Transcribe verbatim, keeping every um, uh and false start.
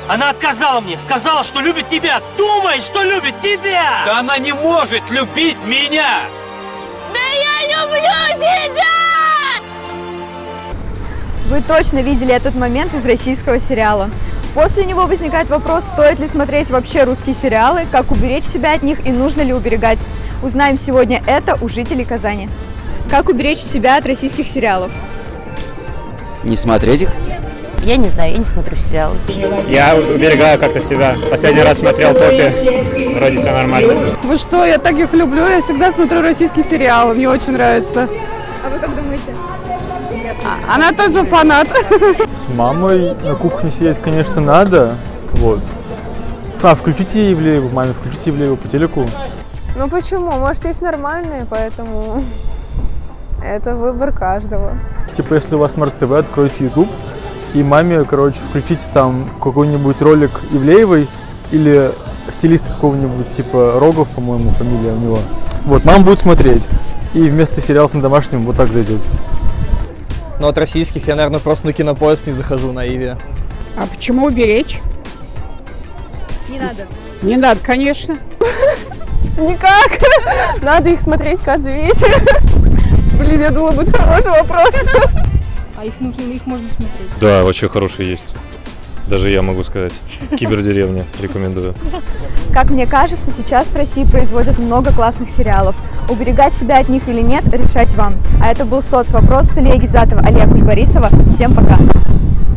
Она отказала мне, сказала, что любит тебя. Думает, что любит тебя. Да она не может любить меня. Да я люблю тебя! Вы точно видели этот момент из российского сериала. После него возникает вопрос, стоит ли смотреть вообще русские сериалы, как уберечь себя от них и нужно ли уберегать. Узнаем сегодня это у жителей Казани. Как уберечь себя от российских сериалов? Не смотреть их? Я не знаю, я не смотрю сериалы. Я уберегаю как-то себя. Последний раз смотрел «Топи». Вроде все нормально. Вы что, я так их люблю. Я всегда смотрю российские сериалы. Мне очень нравится. А вы как думаете? А, она тоже фанат. С мамой на кухне сидеть, конечно, надо. Вот. А, включите Ивлееву, маме, включите Ивлееву по телеку. Ну почему? Может, есть нормальные, поэтому это выбор каждого. Типа, если у вас Смарт ТВ, откройте YouTube и маме, короче, включите там какой-нибудь ролик Ивлеевой или стилиста какого-нибудь, типа Рогов, по-моему, фамилия у него. Вот, мама будет смотреть. И вместо сериалов на домашнем вот так зайдет. Ну, от российских я, наверное, просто на Кинопоиск не захожу на Иве. А почему уберечь? Не надо. Не надо, конечно. Никак. Надо их смотреть каждый вечер. Блин, я думала, будет хороший вопрос. А их нужно, их можно смотреть? Да, очень хорошие есть. Даже я могу сказать. Кибердеревня. Рекомендую. Как мне кажется, сейчас в России производят много классных сериалов. Уберегать себя от них или нет, решать вам. А это был соцвопрос с Ильей Гизатова, Алия Кульбарисова. Всем пока!